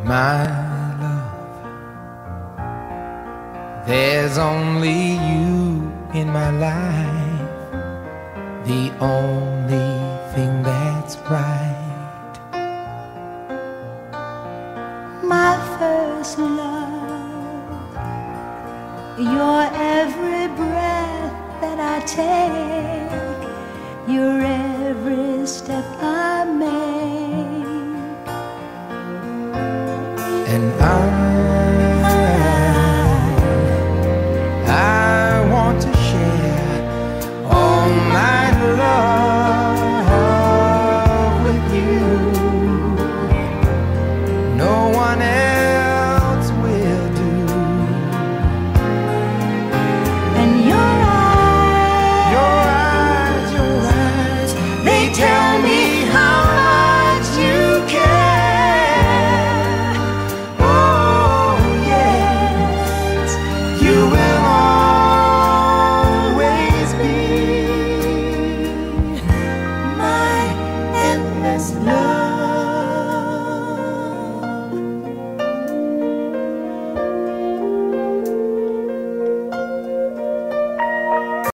My love, there's only you in my life, the only thing that's right. My first love, your every breath that I take, your every step I make.